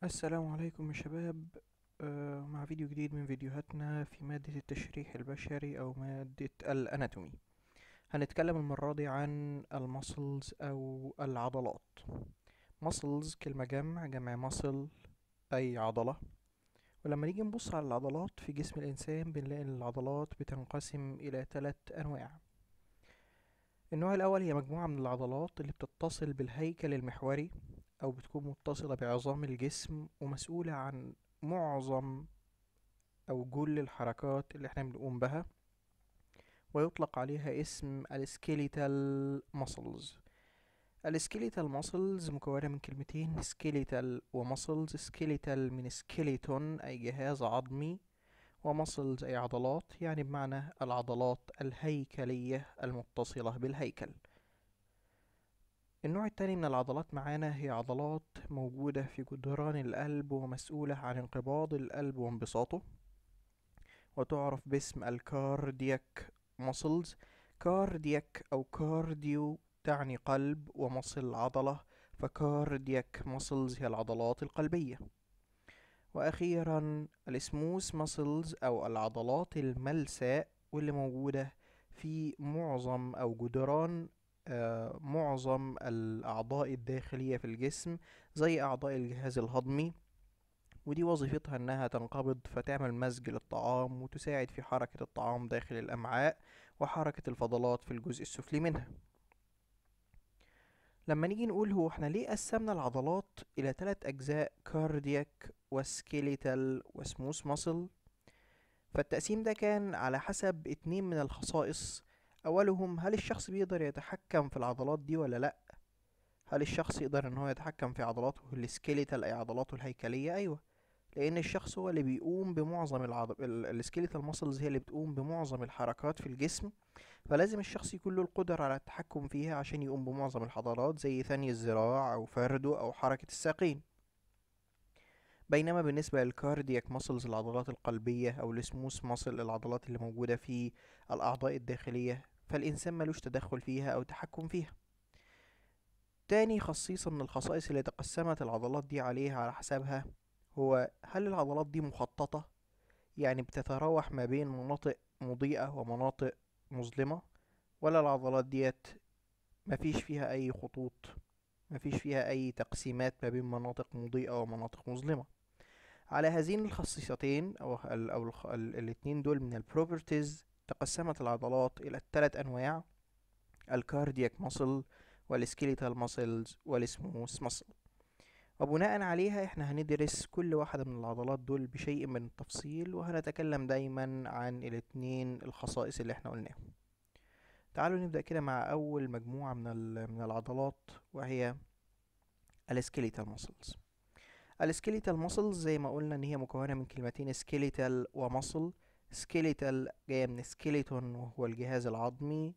السلام عليكم يا شباب. مع فيديو جديد من فيديوهاتنا في مادة التشريح البشري أو مادة الأناتومي. هنتكلم المرة دي عن المسلز أو العضلات. مسلز كلمة جمع muscle أي عضلة. ولما نيجي نبص على العضلات في جسم الإنسان بنلاقي إن العضلات بتنقسم إلى 3 أنواع. النوع الأول هي مجموعة من العضلات اللي بتتصل بالهيكل المحوري أو بتكون متصلة بعظام الجسم ومسؤولة عن معظم أو كل الحركات اللي احنا بنقوم بها، ويطلق عليها اسم السكيليتال ماسلز. السكيليتال ماسلز مكونة من كلمتين سكيليتال وماسلز. سكيليتال من سكيليتون أي جهاز عظمي، وماسلز أي عضلات، يعني بمعنى العضلات الهيكلية المتصلة بالهيكل. النوع التاني من العضلات معانا هي عضلات موجودة في جدران القلب ومسؤولة عن انقباض القلب وانبساطه، وتعرف باسم الكاردياك ماسلز. كاردياك أو كارديو تعني قلب، ومصل عضلة، فكاردياك ماسلز هي العضلات القلبية. وأخيرا السموث ماسلز أو العضلات الملساء، واللي موجودة في معظم أو جدران معظم الأعضاء الداخلية في الجسم، زي أعضاء الجهاز الهضمي، ودي وظيفتها انها تنقبض فتعمل مزج للطعام وتساعد في حركة الطعام داخل الامعاء وحركة الفضلات في الجزء السفلي منها. لما نيجي نقول هو احنا ليه قسمنا العضلات الى 3 اجزاء، كاردياك وسكيليتال وسموث ماسل، فالتقسيم ده كان على حسب 2 من الخصائص. اولهم هل الشخص بيقدر يتحكم في العضلات دي ولا لا. هل الشخص يقدر ان هو يتحكم في عضلاته السكيليتال اي عضلاته الهيكلية؟ ايوه، لان الشخص هو اللي بيقوم بمعظم السكيليتال ماسلز هي اللي بتقوم بمعظم الحركات في الجسم، فلازم الشخص يكون له القدرة على التحكم فيها عشان يقوم بمعظم الحضارات زي ثني الذراع او فرده او حركة الساقين. بينما بالنسبة للكاردياك ماسلز العضلات القلبية او السموث ماسل العضلات اللي موجودة في الاعضاء الداخلية، فالانسان ملوش تدخل فيها او تحكم فيها. تاني خصيصة من الخصائص اللي تقسمت العضلات دي عليها على حسابها هو هل العضلات دي مخططة، يعني بتتراوح ما بين مناطق مضيئة ومناطق مظلمة، ولا العضلات ديت مفيش فيها أي خطوط، مفيش فيها أي تقسيمات ما بين مناطق مضيئة ومناطق مظلمة. على هذين الخصيصتين أو الاتنين دول من البروبرتيز تقسمت العضلات إلى ال3 أنواع: الكاردياك ماسل والسكيليتال ماسلز والسموث ماسل. وبناء عليها احنا هندرس كل واحدة من العضلات دول بشيء من التفصيل، وهنتكلم دايما عن الاتنين الخصائص اللي احنا قلناهم. تعالوا نبدأ كده مع أول مجموعة من العضلات، وهي السكيليتال ماسلز. السكيليتال ماسلز زي ما قلنا ان هي مكونة من كلمتين سكيليتال وماسل. سكيليتال جاية من سكيليتون وهو الجهاز العظمي،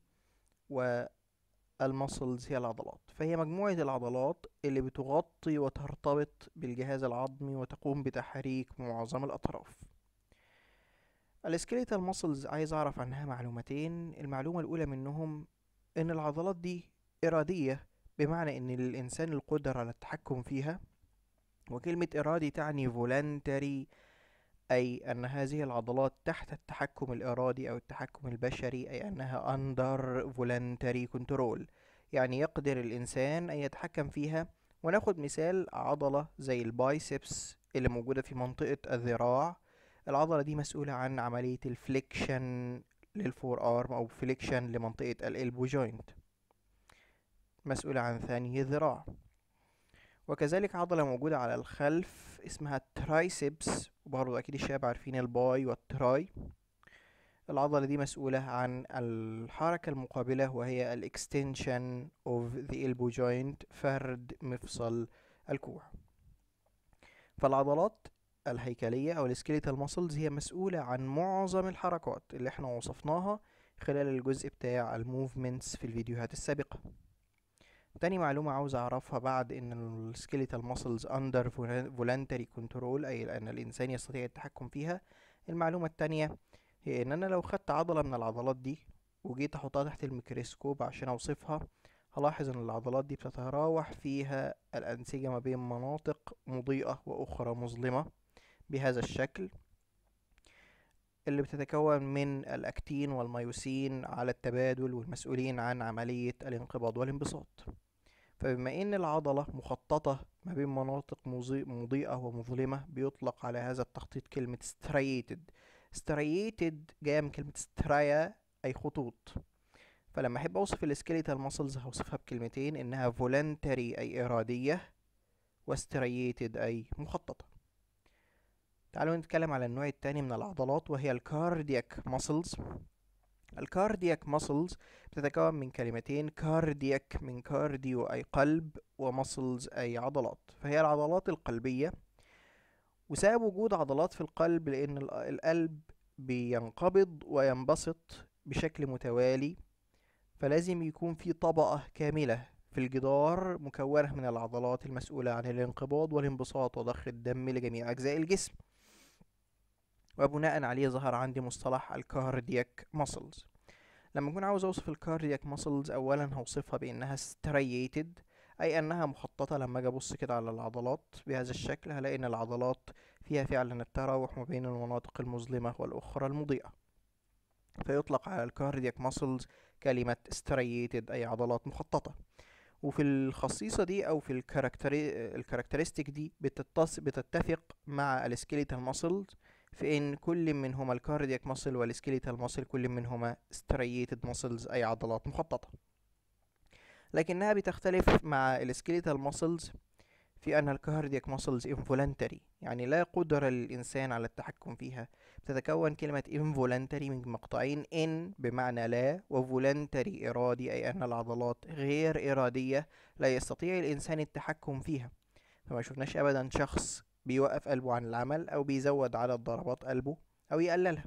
والماسلز هي العضلات، فهي مجموعة العضلات اللي بتغطي وترتبط بالجهاز العظمي وتقوم بتحريك معظم الأطراف. السكيليتال ماسلز عايز أعرف عنها معلومتين. المعلومة الأولى منهم إن العضلات دي إرادية، بمعنى إن للإنسان القدرة على التحكم فيها. وكلمة إرادي تعني voluntary، أي أن هذه العضلات تحت التحكم الإرادي أو التحكم البشري، أي أنها under voluntary control، يعني يقدر الإنسان أن يتحكم فيها. وناخد مثال عضلة زي البايسبس اللي موجودة في منطقة الذراع. العضلة دي مسؤولة عن عملية الفليكشن للفور ارم أو فليكشن لمنطقة الإلبو جوينت، مسؤولة عن ثاني الذراع. وكذلك عضلة موجودة على الخلف اسمها الترايسبس، وبرضه أكيد الشباب عارفين الباي والتراي. العضلة دي مسؤولة عن الحركة المقابلة وهي ال extension of the elbow joint، فرد مفصل الكوع. فالعضلات الهيكلية أو السكيليتال ماسلز هي مسؤولة عن معظم الحركات اللي احنا وصفناها خلال الجزء بتاع الموفمنتس في الفيديوهات السابقة. تاني معلومة عاوز أعرفها بعد إن السكيليتال ماسلز under voluntary control، أي أن الإنسان يستطيع التحكم فيها. المعلومة التانية هي إن أنا لو خدت عضلة من العضلات دي وجيت أحطها تحت الميكروسكوب عشان أوصفها، هلاحظ ان العضلات دي بتتراوح فيها الأنسجة ما بين مناطق مضيئة وأخرى مظلمة بهذا الشكل، اللي بتتكون من الأكتين والميوسين على التبادل والمسؤولين عن عملية الانقباض والانبساط. فبما ان العضلة مخططة ما بين مناطق مضيئة ومظلمة، بيطلق على هذا التخطيط كلمة striated. striated جاية من كلمة سترايا أي خطوط. فلما أحب أوصف السكيليتال ماسلز هوصفها بكلمتين، إنها voluntary أي إرادية، وسترييتد أي مخططة. تعالوا نتكلم على النوع التاني من العضلات، وهي الكاردياك ماسلز. الكاردياك ماسلز بتتكون من كلمتين، كاردياك من كارديو أي قلب، وماسلز أي عضلات، فهي العضلات القلبية. وسبب وجود عضلات في القلب لأن القلب بينقبض وينبسط بشكل متوالي، فلازم يكون في طبقة كاملة في الجدار مكونة من العضلات المسؤولة عن الانقباض والانبساط وضخ الدم لجميع أجزاء الجسم. وبناء عليه ظهر عندي مصطلح الكاردياك ماسلز. لما أكون عاوز أوصف الكاردياك ماسلز، أولا هوصفها بأنها striated أي أنها مخططة. لما أجي أبص كده على العضلات بهذا الشكل هلاقي إن العضلات فيها فعلا التراوح ما بين المناطق المظلمة والأخرى المضيئة، فيطلق على الكاردياك ماسلز كلمة striated أي عضلات مخططة. وفي الخصيصة دي أو في الكاركترستيك دي بتتفق مع السكيليتال ماسلز في ان كل منهما الكاردياك ماسل والسكيليتال ماسل كل منهما striated ماسلز اي عضلات مخططة. لكنها بتختلف مع السكيليتال ماسلز في ان الكاردياك ماسلز involuntary، يعني لا قدرة للإنسان على التحكم فيها. بتتكون كلمة involuntary من مقطعين، in بمعنى لا، وvoluntary إرادي أي أن العضلات غير إرادية لا يستطيع الإنسان التحكم فيها. فما شفناش أبدا شخص بيوقف قلبه عن العمل أو بيزود عدد ضربات قلبه أو يقللها.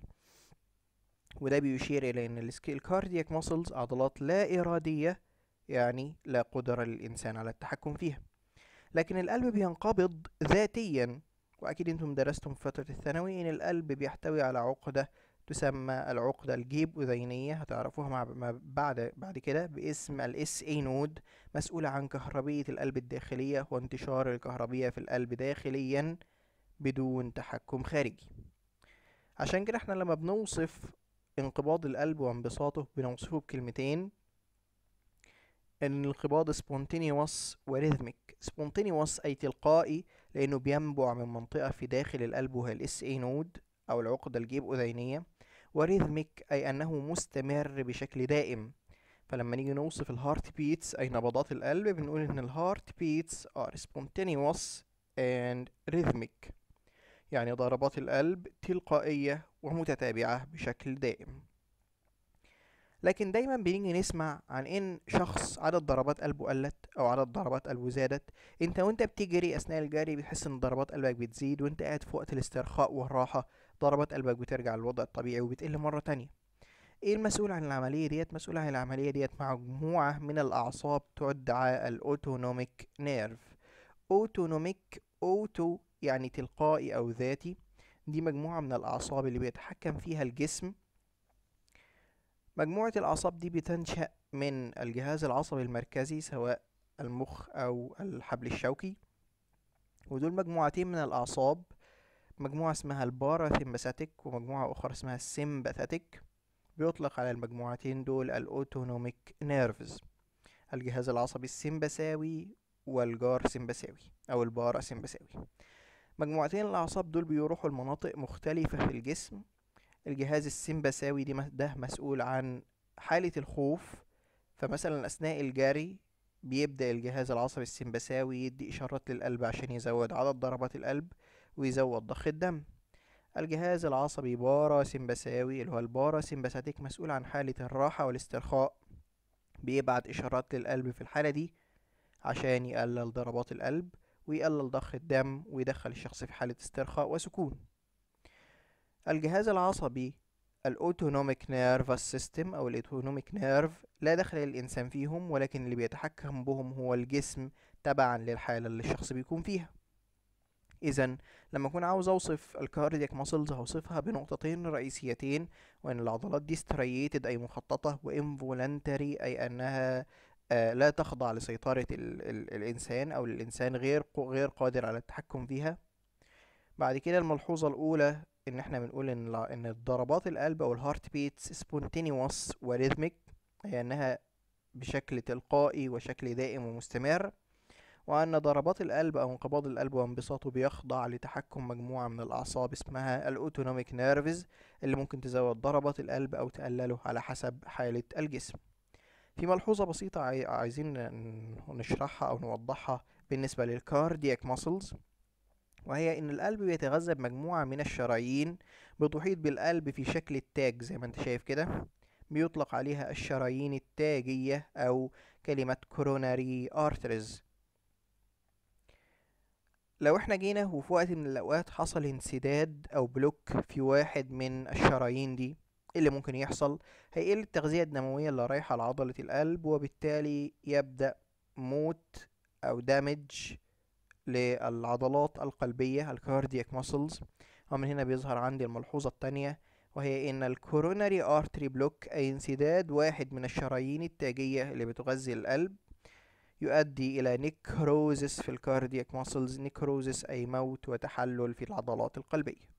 وده بيشير إلى أن الكاردياك ماسلز عضلات لا إرادية، يعني لا قدرة للإنسان على التحكم فيها. لكن القلب بينقبض ذاتيا، وأكيد انتم درستم في فترة الثانوي إن القلب بيحتوي على عقدة تسمى العقدة الجيب أذينية، هتعرفوها بعد كده باسم ال SA نود، مسؤولة عن كهربية القلب الداخلية وانتشار الكهربية في القلب داخليا بدون تحكم خارجي. عشان كده احنا لما بنوصف انقباض القلب وانبساطه بنوصفه بكلمتين، ان الانقباض spontaneous ورhythmic. spontaneous اي تلقائي لانه بينبع من منطقة في داخل القلب وهي ال SA نود او العقدة الجيب أذينية، ورhythmic اي انه مستمر بشكل دائم. فلما نيجي نوصف الهارت بيتس اي نبضات القلب بنقول ان الهارت بيتس are spontaneous and rhythmic، يعني ضربات القلب تلقائية ومتتابعة بشكل دائم. لكن دايما بنيجي نسمع عن ان شخص عدد ضربات قلبه قلت او عدد ضربات قلبه زادت. انت وانت بتجري اثناء الجري بتحس ان ضربات قلبك بتزيد، وانت قاعد في وقت الاسترخاء والراحة ضربات قلبك بترجع للوضع الطبيعي وبتقل مرة تانية. ايه المسؤول عن العملية ديت؟ مسؤول عن العملية ديت مجموعة من الاعصاب تدعى الاوتونوميك نيرف. اوتونوميك، اوتو يعني تلقائي او ذاتي، دي مجموعة من الاعصاب اللي بيتحكم فيها الجسم. مجموعة الأعصاب دي بتنشأ من الجهاز العصبي المركزي سواء المخ أو الحبل الشوكي، ودول مجموعتين من الأعصاب، مجموعة اسمها الباراسيمباثيك ومجموعة أخرى اسمها السيمباثيك. بيطلق على المجموعتين دول الأوتونوميك نيرفز، الجهاز العصبي السيمباثاوي والجار سيمباثاوي أو الباراسيمباثاوي. مجموعتين الأعصاب دول بيروحوا لمناطق مختلفة في الجسم. الجهاز السيمباثاوي ده مسؤول عن حالة الخوف، فمثلا أثناء الجري بيبدأ الجهاز العصبي السيمباثاوي يدي إشارات للقلب عشان يزود عدد ضربات القلب ويزود ضخ الدم. الجهاز العصبي باراسيمباثاوي اللي هو الباراسيمباثيك مسؤول عن حالة الراحة والاسترخاء، بيبعت إشارات للقلب في الحالة دي عشان يقلل ضربات القلب ويقلل ضخ الدم ويدخل الشخص في حالة استرخاء وسكون. الجهاز العصبي الاوتونوميك نيرفس سيستم او الاوتونوميك نيرف لا دخل للانسان فيهم، ولكن اللي بيتحكم بهم هو الجسم تبعا للحالة اللي الشخص بيكون فيها. اذا لما اكون عاوز اوصف الكاردياك ماسلز هوصفها بنقطتين رئيسيتين، وان العضلات دي سترييتد اي مخططة، وانفولنتري اي انها لا تخضع لسيطرة ال الإنسان، أو الإنسان غير قادر على التحكم فيها. بعد كده الملحوظة الأولى إن احنا بنقول إن ضربات القلب أو الهارت بيتس spontaneous وريثميك، هي إنها بشكل تلقائي وشكل دائم ومستمر، وأن ضربات القلب أو انقباض القلب وانبساطه بيخضع لتحكم مجموعة من الأعصاب اسمها الأوتونوميك نيرفز، اللي ممكن تزود ضربات القلب أو تقلله على حسب حالة الجسم. في ملحوظة بسيطة عايزين نشرحها أو نوضحها بالنسبة للكاردياك ماسلز، وهي إن القلب بيتغذى بمجموعة من الشرايين بتحيط بالقلب في شكل التاج زي ما انت شايف كده، بيطلق عليها الشرايين التاجية أو كلمة coronary arteries. لو احنا جينا وفي وقت من الأوقات حصل انسداد أو بلوك في واحد من الشرايين دي، إيه اللي ممكن يحصل؟ هيقل التغذية الدموية اللي رايحة لعضلة القلب، وبالتالي يبدأ موت أو دامج للعضلات القلبية الكاردياك ماسلز. ومن هنا بيظهر عندي الملحوظة التانية، وهي ان الكوروناري ارتري بلوك اي انسداد واحد من الشرايين التاجية اللي بتغذي القلب يؤدي الى نيكروزس في الكاردياك ماسلز. نيكروزس اي موت وتحلل في العضلات القلبية.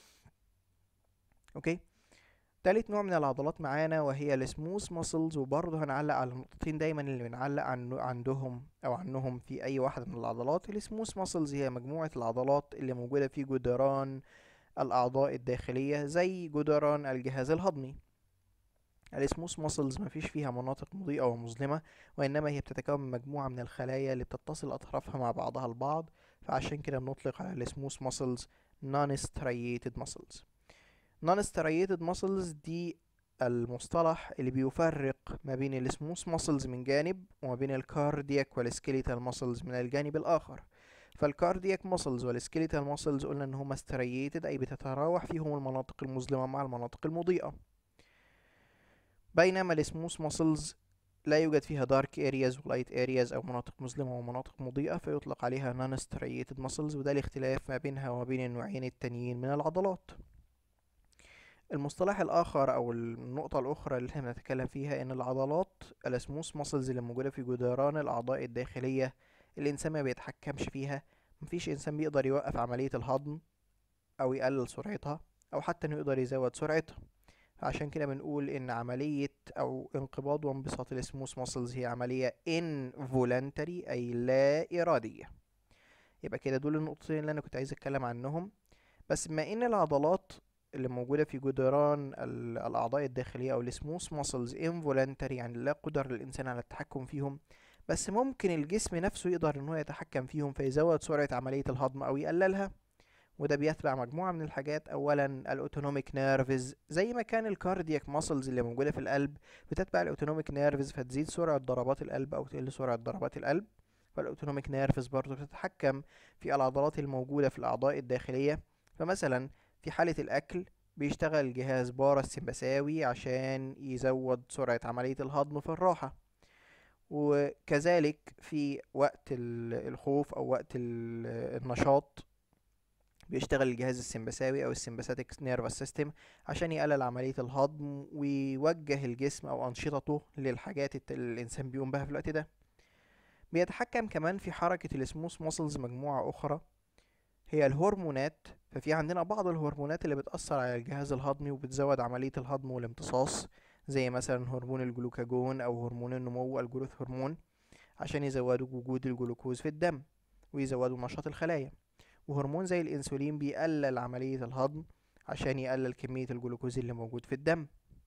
اوكي، تالت نوع من العضلات معانا وهي السموث ماسلز، وبرضه هنعلق على النقطتين دايما اللي بنعلق عنهم في اي واحدة من العضلات. السموث ماسلز هي مجموعة العضلات اللي موجودة في جدران الاعضاء الداخلية زي جدران الجهاز الهضمي. السموث ماسلز مفيش فيها مناطق مضيئة ومظلمة، وإنما هي بتتكون من مجموعة من الخلايا اللي بتتصل أطرافها مع بعضها البعض، فعشان كده بنطلق على السموث ماسلز non-striated muscles. non-striated muscles دي المصطلح اللي بيفرق ما بين السموث ماسلز من جانب وما بين الكاردياك والسكيليتال ماسلز من الجانب الآخر. فالكاردياك ماسلز والسكيليتال ماسلز قلنا ان هما striated اي بتتراوح فيهم المناطق المظلمة مع المناطق المضيئة، بينما السموث ماسلز لا يوجد فيها دارك ارياز ولايت ارياز او مناطق مظلمة ومناطق مضيئة، فيطلق عليها non striated muscles، وده الاختلاف ما بينها وما بين النوعين التانيين من العضلات. المصطلح الآخر أو النقطة الأخرى اللي احنا بنتكلم فيها إن العضلات السموث ماسلز اللي موجودة في جدران الأعضاء الداخلية الإنسان ما بيتحكمش فيها. مفيش إنسان بيقدر يوقف عملية الهضم أو يقلل سرعتها أو حتى إنه يقدر يزود سرعتها. عشان كده بنقول إن عملية أو انقباض وانبساط السموث ماسلز هي عملية involuntary أي لا إرادية. يبقى كده دول النقطتين اللي أنا كنت عايز أتكلم عنهم. بس بما ان العضلات اللي موجودة في جدران الأعضاء الداخلية أو السموث ماسلز involuntary يعني لا قدر للإنسان على التحكم فيهم، بس ممكن الجسم نفسه يقدر إن هو يتحكم فيهم فيزود سرعة عملية الهضم أو يقللها. وده بيتبع مجموعة من الحاجات. أولا الأوتونوميك نيرفز، زي ما كان الكاردياك ماسلز اللي موجودة في القلب بتتبع الأوتونوميك نيرفز فتزيد سرعة ضربات القلب أو تقل سرعة ضربات القلب، فالأوتونوميك نيرفز برضه بتتحكم في العضلات الموجودة في الأعضاء الداخلية. فمثلا في حالة الأكل بيشتغل الجهاز باراسمبثاوي عشان يزود سرعة عملية الهضم في الراحة، وكذلك في وقت الخوف أو وقت النشاط بيشتغل الجهاز السمبثاوي أو السمباثيك نيرفس سيستم عشان يقلل عملية الهضم ويوجه الجسم أو أنشطته للحاجات اللي الإنسان بيقوم بها في الوقت ده. بيتحكم كمان في حركة السموث ماسلز مجموعة أخرى هي الهرمونات. ففي عندنا بعض الهرمونات اللي بتأثر على الجهاز الهضمي وبتزود عملية الهضم والامتصاص، زي مثلا هرمون الجلوكاجون أو هرمون النمو الجروث هرمون، عشان يزودوا وجود الجلوكوز في الدم ويزودوا نشاط الخلايا. وهرمون زي الأنسولين بيقلل عملية الهضم عشان يقلل كمية الجلوكوز اللي موجود في الدم.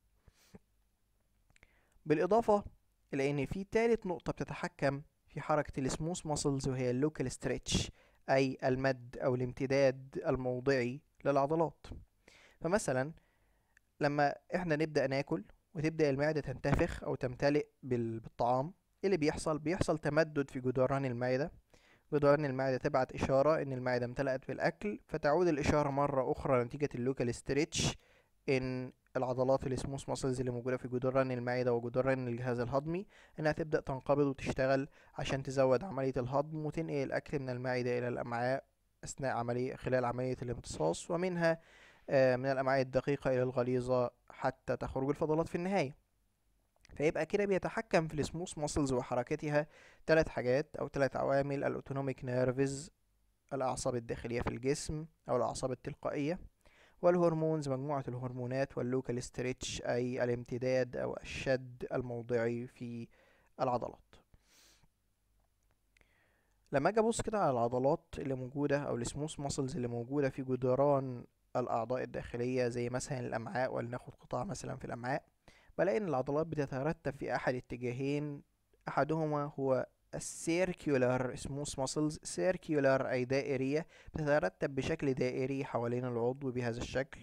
بالإضافة إلى إن في تالت نقطة بتتحكم في حركة السموث ماسلز وهي اللوكال ستريتش أي المد أو الامتداد الموضعي للعضلات. فمثلا لما احنا نبدأ ناكل وتبدأ المعدة تنتفخ أو تمتلئ بالطعام، إيه اللي بيحصل تمدد في جدران المعدة. جدران المعدة تبعت إشارة إن المعدة امتلأت بالأكل، فتعود الإشارة مرة أخرى نتيجة اللوكال ستريتش إن العضلات السموث ماسلز اللي موجودة في جدران المعدة وجدران الجهاز الهضمي إنها تبدأ تنقبض وتشتغل عشان تزود عملية الهضم وتنقل الأكل من المعدة إلى الأمعاء خلال عملية الامتصاص، ومنها من الأمعاء الدقيقة إلى الغليظة حتى تخرج الفضلات في النهاية. فيبقى كده بيتحكم في السموث ماسلز وحركتها ثلاث حاجات او ثلاث عوامل: الاوتونوميك نيرفز، الاعصاب الداخليه في الجسم او الاعصاب التلقائيه، والهرمونز مجموعه الهرمونات، واللوكال ستريتش اي الامتداد او الشد الموضعي في العضلات. لما اجي ابص كده على العضلات اللي موجوده او السموث ماسلز اللي موجوده في جدران الاعضاء الداخليه زي مثلا الامعاء، ولناخد قطاع مثلا في الامعاء، بلاقي ان العضلات بتترتب في احد اتجاهين. احدهما هو السيركيولار سموث ماسلز، سيركيولار اي دائريه، بتترتب بشكل دائري حوالين العضو بهذا الشكل.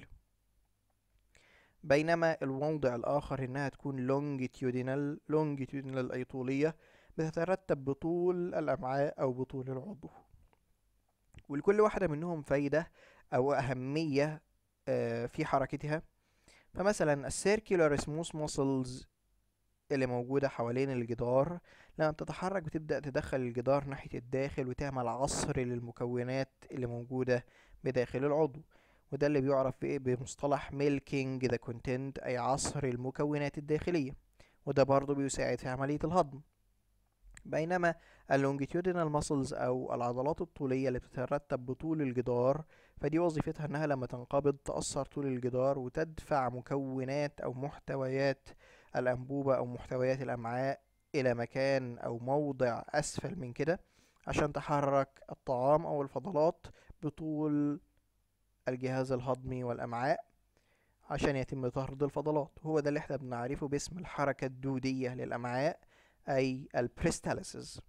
بينما الموضع الاخر انها تكون لونجيتيودينال، لونجيتيودينال اي طوليه، بتترتب بطول الامعاء او بطول العضو. ولكل واحده منهم فايده او اهميه في حركتها. فمثلا السيركيولار سموث ماسلز اللي موجودة حوالين الجدار لما بتتحرك بتبدأ تدخل الجدار ناحية الداخل وتعمل عصر للمكونات اللي موجودة بداخل العضو، وده اللي بيعرف بإيه؟ بمصطلح milking the content، أي عصر المكونات الداخلية، وده برضو بيساعد في عملية الهضم. بينما اللونجيتيودينال ماسلز أو العضلات الطولية اللي بتترتب بطول الجدار، فدي وظيفتها إنها لما تنقبض تأثر طول الجدار وتدفع مكونات أو محتويات الأنبوبة أو محتويات الأمعاء إلى مكان أو موضع أسفل من كده عشان تحرك الطعام أو الفضلات بطول الجهاز الهضمي والأمعاء عشان يتم طرد الفضلات. هو ده اللي احنا بنعرفه باسم الحركة الدودية للأمعاء، أي البريستاليسيس.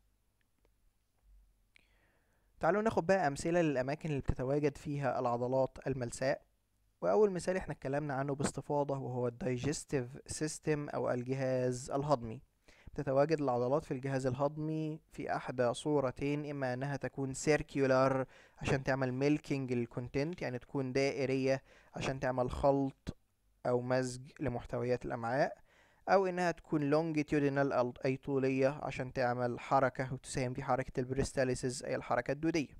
تعالوا ناخد بقى أمثلة للأماكن اللي بتتواجد فيها العضلات الملساء. وأول مثال احنا اتكلمنا عنه باستفاضة وهو الدايجستيف سيستم أو الجهاز الهضمي. تتواجد العضلات في الجهاز الهضمي في أحدى صورتين: إما أنها تكون سيركيولار عشان تعمل ميلكينج للكونتنت، يعني تكون دائرية عشان تعمل خلط أو مزج لمحتويات الأمعاء، أو إنها تكون longitudinal أي طولية عشان تعمل حركة وتساهم في حركة البريستاليسيس أي الحركة الدودية.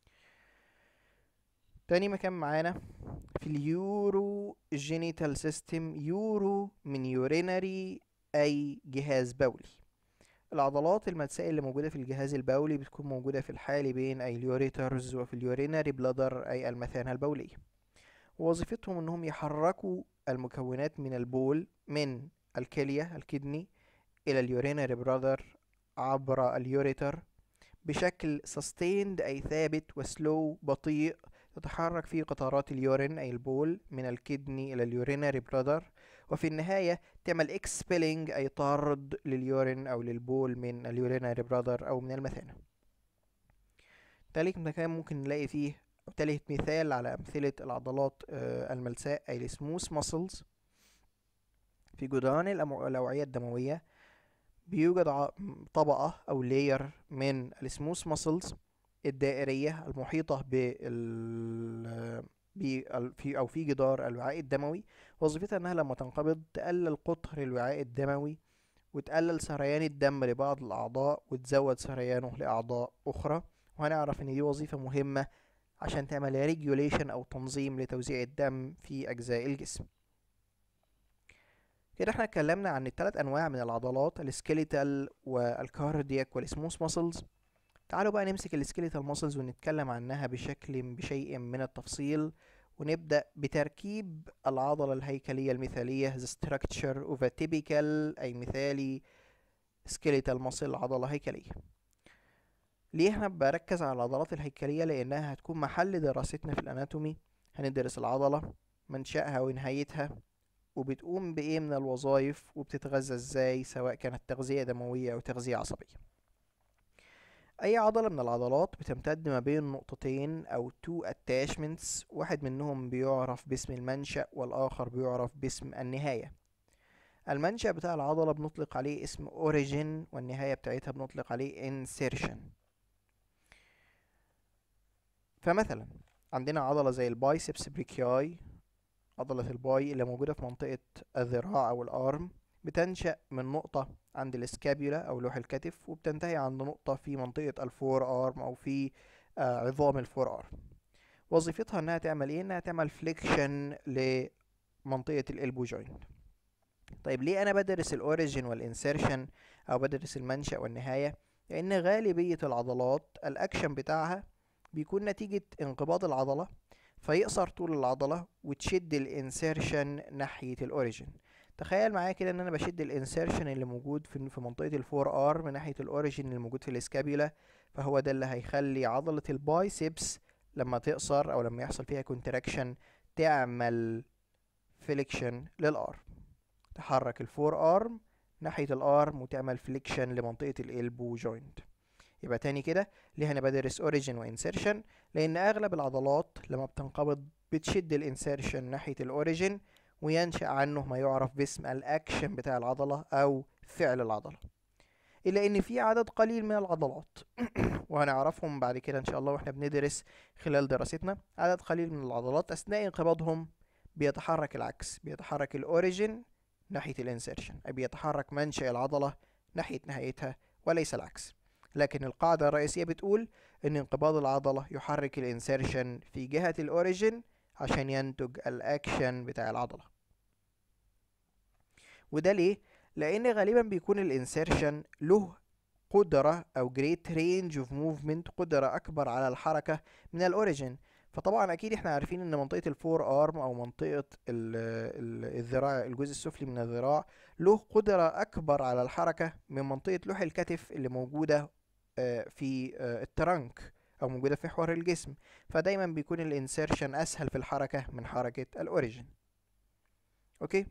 تاني مكان معانا في اليورو جينيتال سيستم. يورو من يورينري أي جهاز بولي. العضلات الملساء اللي موجودة في الجهاز البولي بتكون موجودة في الحالبين أي اليوريترز وفي اليورينري بلادر أي المثانة البولية. ووظيفتهم انهم يحركوا المكونات من البول من الكلية الكدني الى اليورينري برادر عبر اليوريتر بشكل sustained اي ثابت، وسلو بطيء، تتحرك فيه قطرات اليورين اي البول من الكدني الى اليورينري برادر، وفي النهاية تعمل expelling اي طرد لليورين او للبول من اليورينري برادر او من المثانة. تالت مكان ممكن نلاقي فيه أو تالت مثال على أمثلة العضلات الملساء أي السموث ماسلز. في جدران الأوعية الدموية بيوجد طبقة أو لاير من السموث ماسلز الدائرية المحيطة في جدار الوعاء الدموي. وظيفتها إنها لما تنقبض تقلل قطر الوعاء الدموي وتقلل سريان الدم لبعض الأعضاء وتزود سريانه لأعضاء أخرى. وهنعرف إن دي وظيفة مهمة عشان تعمل ريجوليشن أو تنظيم لتوزيع الدم في أجزاء الجسم. كده احنا اتكلمنا عن الثلاث أنواع من العضلات: السكيليتال والكاردياك والسموث ماسلز. تعالوا بقى نمسك السكيليتال ماسلز ونتكلم عنها بشيء من التفصيل، ونبدأ بتركيب العضلة الهيكلية المثالية the structure of a typical أي مثالي skeletal muscle، عضلة هيكلية. ليه احنا بركز على العضلات الهيكلية؟ لأنها هتكون محل دراستنا في الأناتومي. هندرس العضلة، منشأها ونهايتها، وبتقوم بإيه من الوظائف، وبتتغذى ازاي، سواء كانت تغذية دموية أو تغذية عصبية. أي عضلة من العضلات بتمتد ما بين نقطتين أو two attachments، واحد منهم بيعرف باسم المنشأ والآخر بيعرف باسم النهاية. المنشأ بتاع العضلة بنطلق عليه اسم origin، والنهاية بتاعتها بنطلق عليه insertion. فمثلا عندنا عضلة زي البايسبس بريكياي، عضلة الباي اللي موجودة في منطقة الذراع أو الأرم، بتنشأ من نقطة عند الاسكابيولا أو لوح الكتف، وبتنتهي عند نقطة في منطقة الفور أرم أو في عظام الفور أرم. وظيفتها إنها تعمل إيه؟ إنها تعمل فليكشن لمنطقة الإلبو جوينت. طيب ليه انا بدرس الاوريجين والانسيرشن او بدرس المنشأ والنهاية؟ لان غالبية العضلات الاكشن بتاعها بيكون نتيجة انقباض العضلة، فيقصر طول العضلة وتشد الانسيرشن ناحية الاوريجين. تخيل معايا كده ان انا بشد الانسيرشن اللي موجود في منطقة الفور ارم ناحية الاوريجين اللي موجود في الاسكابيولا، فهو ده اللي هيخلي عضلة البايسبس لما تقصر او لما يحصل فيها كونتراكشن تعمل فليكشن للارم، تحرك الفور ارم ناحية الارم وتعمل فليكشن لمنطقة الالبو جوينت. يبقى تاني كده، ليه انا بدرس اوريجين وانسيرشن؟ لان اغلب العضلات لما بتنقبض بتشد الانسيرشن ناحية الاوريجين، وينشأ عنه ما يعرف باسم الاكشن بتاع العضلة او فعل العضلة. الا ان في عدد قليل من العضلات وهنعرفهم بعد كده ان شاء الله واحنا بندرس خلال دراستنا، عدد قليل من العضلات اثناء انقباضهم بيتحرك العكس، بيتحرك الاوريجين ناحية الانسيرشن، أي بيتحرك منشأ العضلة ناحية نهايتها وليس العكس. لكن القاعدة الرئيسية بتقول إن انقباض العضلة يحرك الانسيرشن في جهة الأوريجين عشان ينتج الأكشن بتاع العضلة. وده ليه؟ لأن غالبا بيكون الانسيرشن له قدرة أو great range of movement، قدرة أكبر على الحركة من الأوريجين. فطبعا اكيد احنا عارفين ان منطقة الفور ارم او منطقة الذراع، الجزء السفلي من الذراع، له قدرة اكبر على الحركة من منطقة لوح الكتف اللي موجودة في الترنك او موجودة في محور الجسم. فدايما بيكون الانسيرشن اسهل في الحركة من حركة الاوريجين. اوكي،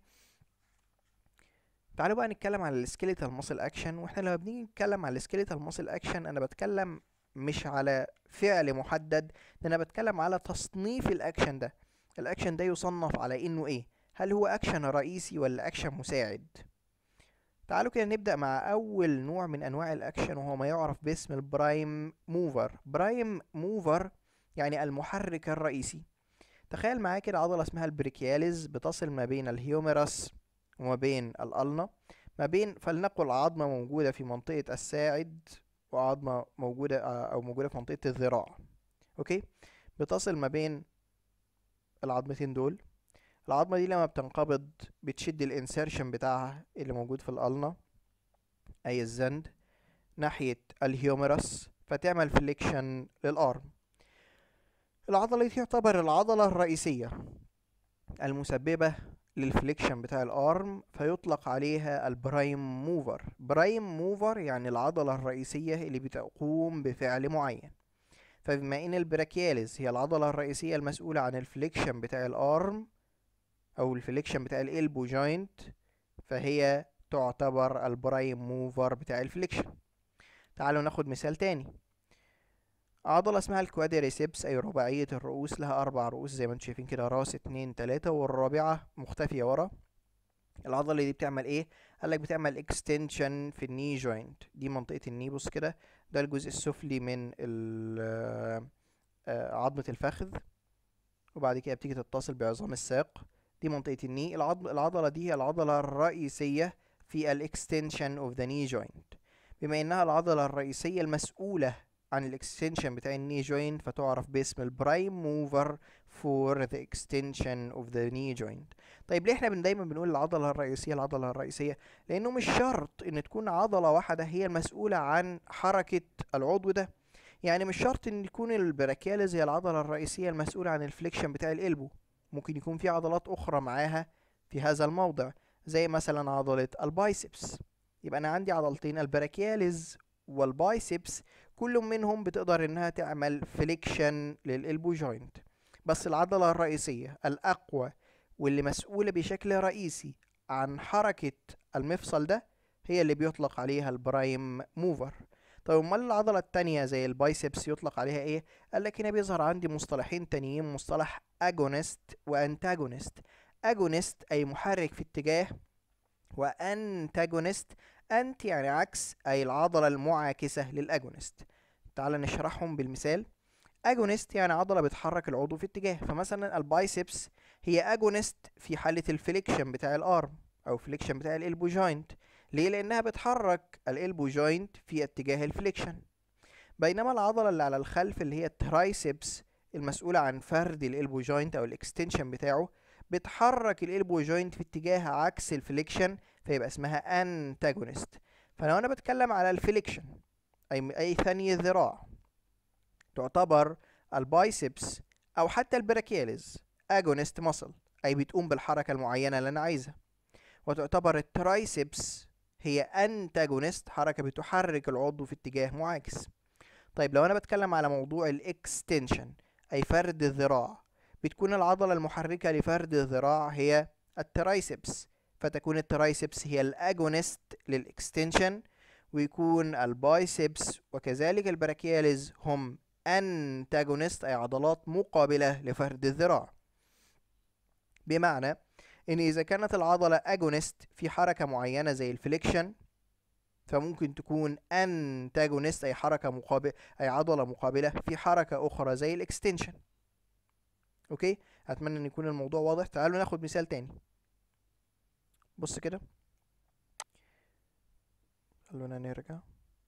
تعالوا بقى نتكلم على السكيليتال ماسل اكشن. واحنا لما بنيجي نتكلم على السكيليتال ماسل اكشن انا بتكلم مش على فعل محدد، ده انا بتكلم على تصنيف الاكشن ده. الاكشن ده يصنف على انه ايه؟ هل هو اكشن رئيسي ولا اكشن مساعد؟ تعالوا كده نبدأ مع اول نوع من انواع الاكشن، وهو ما يعرف باسم البرايم موفر. برايم موفر يعني المحرك الرئيسي. تخيل معايا كده عضلة اسمها البريكياليز بتصل ما بين الهيوميرس وما بين الألنا، ما بين فلنقل عظمة موجودة في منطقة الساعد وعظمة موجودة أو موجودة في منطقة الذراع. أوكي، بتصل ما بين العظمتين دول. العظمة دي لما بتنقبض بتشد الانسيرشن بتاعها اللي موجود في الألنا أي الزند ناحية الهيوميرس، فتعمل فليكشن للأرم. العضلة دي تعتبر العضلة الرئيسية المسببة للفليكشن بتاع الارم، فيطلق عليها البرايم موفر. برايم موفر يعني العضلة الرئيسية اللي بتقوم بفعل معين. فبما ان البراكياليز هي العضلة الرئيسية المسؤولة عن الفليكشن بتاع الارم او الفليكشن بتاع الالبو جوينت، فهي تعتبر البرايم موفر بتاع الفليكشن. تعالوا ناخد مثال تاني. عضلة اسمها الكوادريسيبس أي رباعية الرؤوس، لها 4 رؤوس زي ما انتم شايفين كده، راس 2 3 والرابعة مختفية ورا. العضلة دي بتعمل ايه؟ قالك بتعمل اكستنشن في الني جوينت. دي منطقة الني، بص كده، ده الجزء السفلي من عظمة الفخذ، وبعد كده بتيجي تتصل بعظام الساق. دي منطقة الني. العضلة دي هي العضلة الرئيسية في الاكستنشن اوف ذا ني جوينت. بما انها العضلة الرئيسية المسؤولة عن الاكستنشن بتاع الني جوينت، فتعرف باسم البرايم موفر فور ذا اكستنشن اوف ذا ني جوينت. طيب ليه احنا دايما بنقول العضلة الرئيسية العضلة الرئيسية؟ لانه مش شرط ان تكون عضلة واحدة هي المسؤولة عن حركة العضو ده. يعني مش شرط ان يكون البراكياليز هي العضلة الرئيسية المسؤولة عن الفليكشن بتاع القلبو، ممكن يكون في عضلات اخرى معاها في هذا الموضع، زي مثلا عضلة البايسبس. يبقى انا عندي عضلتين، البراكياليز والبايسبس، كل منهم بتقدر انها تعمل فليكشن للالبو جوينت، بس العضلة الرئيسية الأقوى واللي مسؤولة بشكل رئيسي عن حركة المفصل ده هي اللي بيطلق عليها البرايم موفر. طيب امال العضلة التانية زي البايسبس يطلق عليها ايه؟ قالك هنا بيظهر عندي مصطلحين تانيين، مصطلح اجونست وانتاجونست. اجونست اي محرك في اتجاه، وانتاجونست انت يعني عكس، اي العضلة المعاكسة للاجونست. تعال نشرحهم بالمثال. اجونست يعني عضلة بتحرك العضو في اتجاه، فمثلا البايسبس هي اجونست في حالة الفليكشن بتاع الارم او فليكشن بتاع الالبو جوينت. ليه؟ لانها بتحرك الالبو جوينت في اتجاه الفليكشن. بينما العضلة اللي على الخلف اللي هي الترايسبس المسؤولة عن فرد الالبو جوينت او الاكستنشن بتاعه، بتحرك الالبو جوينت في اتجاه عكس الفليكشن، فيبقى اسمها انتاجونست. فلو انا بتكلم على الفليكشن اي ثني الذراع، تعتبر البايسبس او حتى البراكياليز اجونست ماسل، اي بتقوم بالحركه المعينه اللي انا عايزها. وتعتبر الترايسبس هي انتاجونست، حركه بتحرك العضو في اتجاه معاكس. طيب لو انا بتكلم على موضوع الاكستنشن اي فرد الذراع، بتكون العضله المحركه لفرد الذراع هي الترايسبس، فتكون الترايسبس هي الاجونست للاكستنشن، ويكون البايسبس وكذلك البراكياليز هم انتاجونست اي عضلات مقابله لفرد الذراع. بمعنى ان اذا كانت العضله اجونست في حركه معينه زي الفليكشن، فممكن تكون انتاجونست اي حركه مقابل اي عضله مقابله في حركه اخرى زي الاكستنشن. اوكي، اتمنى ان يكون الموضوع واضح. تعالوا ناخد مثال تاني. بص كده، خلونا نرجع.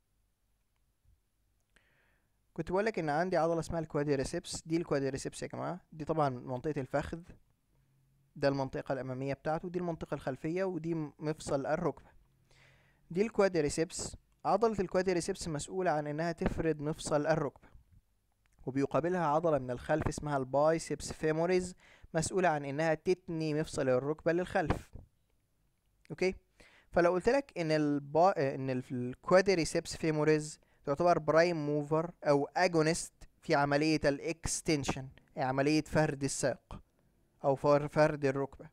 كنت بقولك ان عندي عضله اسمها الكوادريسبس. دي الكوادريسبس يا جماعه، دي طبعا منطقه الفخذ، ده المنطقه الاماميه بتاعته، دي المنطقه الخلفيه، ودي مفصل الركبه. دي الكوادريسبس. عضله الكوادريسبس مسؤوله عن انها تفرد مفصل الركبه، وبيقابلها عضلة من الخلف اسمها البايسبس فيموريز، مسؤولة عن انها تتني مفصل الركبة للخلف. اوكي، فلو قلت لك ان الكوادريسبس فيموريز تعتبر برايم موفر او اجونست في عملية الاكستنشن، يعني عملية فرد الساق او فرد الركبة،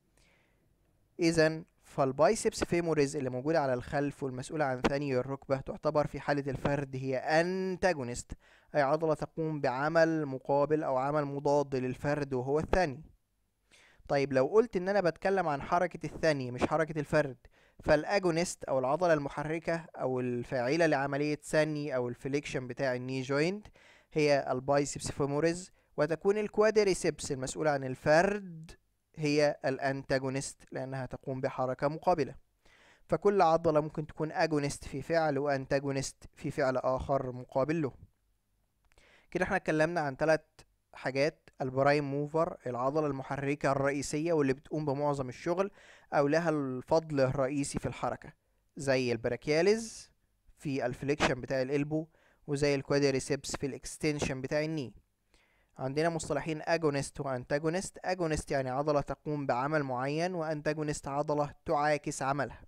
اذا فالبايسبس فيموريز اللي موجودة على الخلف والمسؤولة عن ثني الركبة تعتبر في حالة الفرد هي انتاجونست، أي عضلة تقوم بعمل مقابل أو عمل مضاد للفرد وهو الثني. طيب لو قلت إن أنا بتكلم عن حركة الثني مش حركة الفرد، فالأجونست أو العضلة المحركة أو الفاعلة لعملية ثني أو الفليكشن بتاع الني جوينت هي البايسبس فيموريز، وتكون الكوادريسبس المسؤولة عن الفرد هي الانتاجونست لأنها تقوم بحركة مقابلة. فكل عضلة ممكن تكون اجونست في فعل وانتاجونست في فعل آخر مقابل له. كده احنا اتكلمنا عن 3 حاجات: البرايم موفر العضلة المحركة الرئيسية واللي بتقوم بمعظم الشغل أو لها الفضل الرئيسي في الحركة، زي البراكياليز في الفليكشن بتاع الإلبو، وزي الكوادريسبس في الاكستنشن بتاع الني. عندنا مصطلحين اجونست وانتاجونست. اجونست يعني عضلة تقوم بعمل معين، وانتاجونست عضلة تعاكس عملها.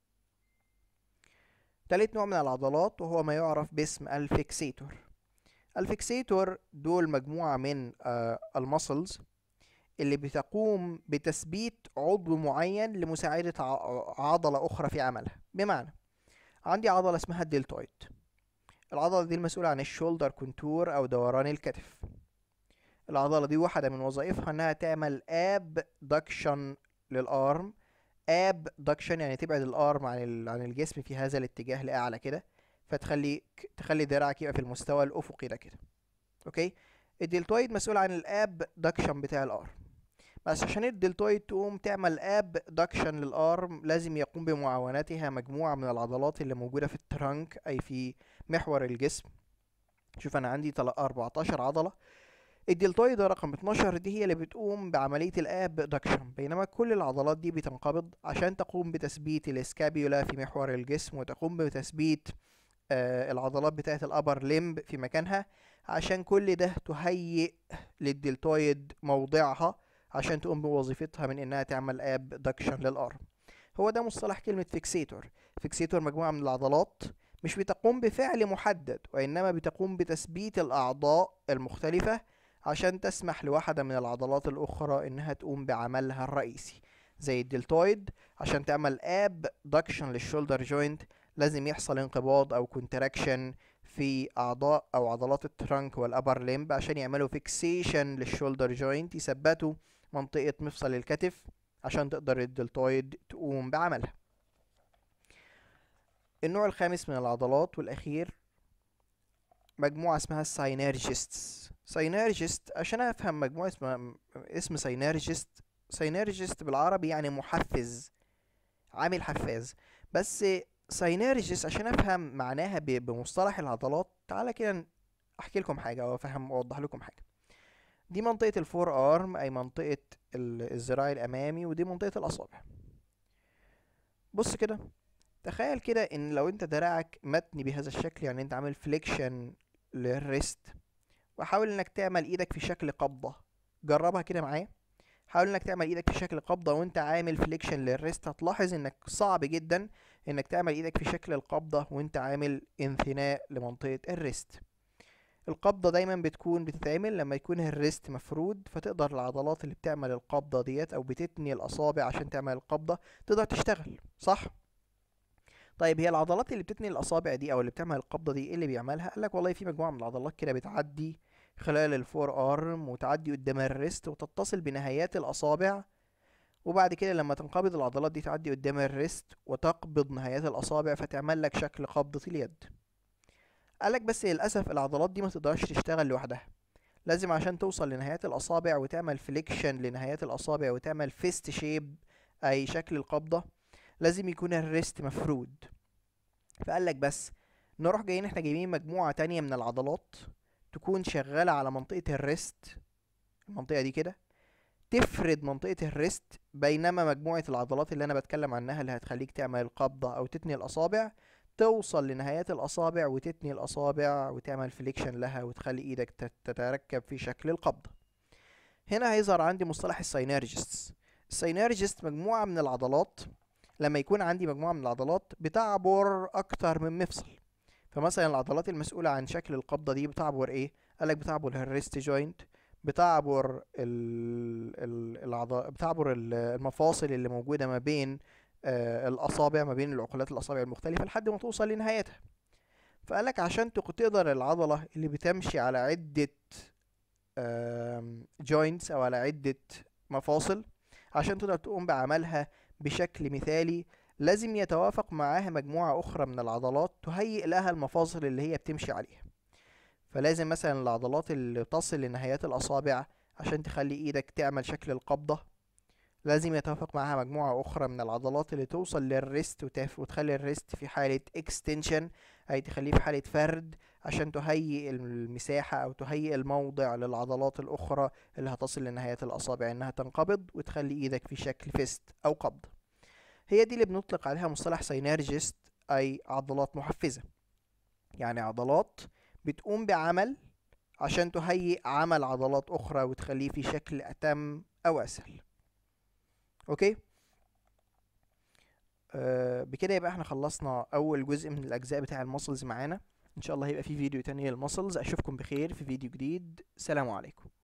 تالت نوع من العضلات وهو ما يعرف باسم الفيكسيتور. الفيكسيتور دول مجموعة من المسلز اللي بتقوم بتثبيت عضو معين لمساعدة عضلة أخرى في عملها. بمعنى عندي عضلة اسمها الدلتويد. العضلة دي المسؤولة عن الشولدر كونتور أو دوران الكتف. العضلة دي واحدة من وظائفها انها تعمل ابدكشن للارم. ابدكشن يعني تبعد الارم عن الجسم في هذا الاتجاه لاعلى كده، تخلي دراعك يبقى في المستوى الافقي ده كده. اوكي، الدلتويد مسؤول عن الابدكشن بتاع الارم. بس عشان الدلتويد تقوم تعمل ابدكشن للارم لازم يقوم بمعاونتها مجموعة من العضلات اللي موجودة في الترانك اي في محور الجسم. شوف انا عندي 14 عضلة. الدلتويد رقم 12 دي هي اللي بتقوم بعملية الابدكشن، بينما كل العضلات دي بتنقبض عشان تقوم بتثبيت الاسكابيولا في محور الجسم، وتقوم بتثبيت العضلات بتاعة الابر ليمب في مكانها، عشان كل ده تهيئ للدلتويد موضعها عشان تقوم بوظيفتها من انها تعمل ابدكشن للارم. هو ده مصطلح كلمة فيكسيتور. فيكسيتور مجموعة من العضلات مش بتقوم بفعل محدد، وإنما بتقوم بتثبيت الأعضاء المختلفة عشان تسمح لواحدة من العضلات الأخرى إنها تقوم بعملها الرئيسي. زي الدلتويد عشان تعمل ابدكشن للشولدر جوينت لازم يحصل انقباض أو كونتراكشن في أعضاء أو عضلات الترانك والأبر ليمب عشان يعملوا فيكسيشن للشولدر جوينت، يثبتوا منطقة مفصل الكتف عشان تقدر الدلتويد تقوم بعملها. النوع الخامس من العضلات والأخير مجموعة اسمها الساينرجيستس. ساينرجيست عشان أفهم مجموعة اسم ساينرجيست. ساينرجيست بالعربي يعني محفز، عامل حفاز. بس ساينرجيست عشان أفهم معناها بمصطلح العضلات، تعالى كده أحكي لكم حاجة أو أفهم أوضح لكم حاجة. دي منطقة الفور ارم اي منطقة الذراع الامامي، ودي منطقة الاصابع. بص كده، تخيل كده ان لو انت دراعك متني بهذا الشكل، يعني انت عامل فليكشن للريست، وحاول انك تعمل ايدك في شكل قبضة. جربها كده معايا. حاول انك تعمل ايدك في شكل قبضة وانت عامل فليكشن للريست. هتلاحظ انك صعب جدا انك تعمل ايدك في شكل القبضة وانت عامل انثناء لمنطقة الريست. القبضة دايما بتكون بتتعمل لما يكون الريست مفرود، فتقدر العضلات اللي بتعمل القبضة ديت او بتتني الاصابع عشان تعمل القبضة تقدر تشتغل صح. طيب هي العضلات اللي بتتني الاصابع دي او اللي بتعمل القبضة دي ايه اللي بيعملها؟ قالك والله في مجموعة من العضلات كده بتعدي خلال الفور ارم وتعدي قدام الريست وتتصل بنهايات الاصابع، وبعد كده لما تنقبض العضلات دي تعدي قدام الريست وتقبض نهايات الاصابع فتعمل لك شكل قبضة اليد. قالك بس للاسف العضلات دي ما تقدرش تشتغل لوحدها، لازم عشان توصل لنهايات الاصابع وتعمل فليكشن لنهايات الاصابع وتعمل فيست شيب اي شكل القبضة، لازم يكون الريست مفرود. فقالك بس نروح جايين احنا جايبين مجموعة تانية من العضلات تكون شغالة على منطقة الريست، المنطقة دي كده، تفرد منطقة الريست، بينما مجموعة العضلات اللي أنا بتكلم عنها اللي هتخليك تعمل القبضة أو تتني الأصابع توصل لنهايات الأصابع وتتني الأصابع وتعمل فليكشن لها وتخلي إيدك تتركب في شكل القبضة. هنا هيظهر عندي مصطلح الساينرجيستس. الساينرجيست مجموعة من العضلات، لما يكون عندي مجموعة من العضلات بتعبر أكتر من مفصل. فمثلا العضلات المسؤولة عن شكل القبضة دي بتعبر ايه؟ قالك بتعبر الريست جوينت، بتعبر بتعبر المفاصل اللي موجودة ما بين الأصابع، ما بين العقلات الأصابع المختلفة لحد ما توصل لنهايتها. فقالك عشان تقدر العضلة اللي بتمشي على عدة جوينتس أو على عدة مفاصل، عشان تقدر تقوم بعملها بشكل مثالي، لازم يتوافق معاها مجموعة أخرى من العضلات تهيئ لها المفاصل اللي هي بتمشي عليها. فلازم مثلا العضلات اللي تصل لنهايات الأصابع عشان تخلي إيدك تعمل شكل القبضة، لازم يتوافق معاها مجموعة أخرى من العضلات اللي توصل للريست وتخلي الريست في حالة اكستنشن، أي تخليه في حالة فرد عشان تهيئ المساحة أو تهيئ الموضع للعضلات الأخرى اللي هتصل لنهايات الأصابع إنها تنقبض وتخلي إيدك في شكل فيست أو قبض. هي دي اللي بنطلق عليها مصطلح ساينرجيست، أي عضلات محفزة، يعني عضلات بتقوم بعمل عشان تهيئ عمل عضلات أخرى وتخليه في شكل أتم أو أسهل. أوكي، بكده يبقى احنا خلصنا أول جزء من الأجزاء بتاع المسلز معانا. إن شاء الله هيبقى في فيديو تاني للمسلز. أشوفكم بخير في فيديو جديد. سلام عليكم.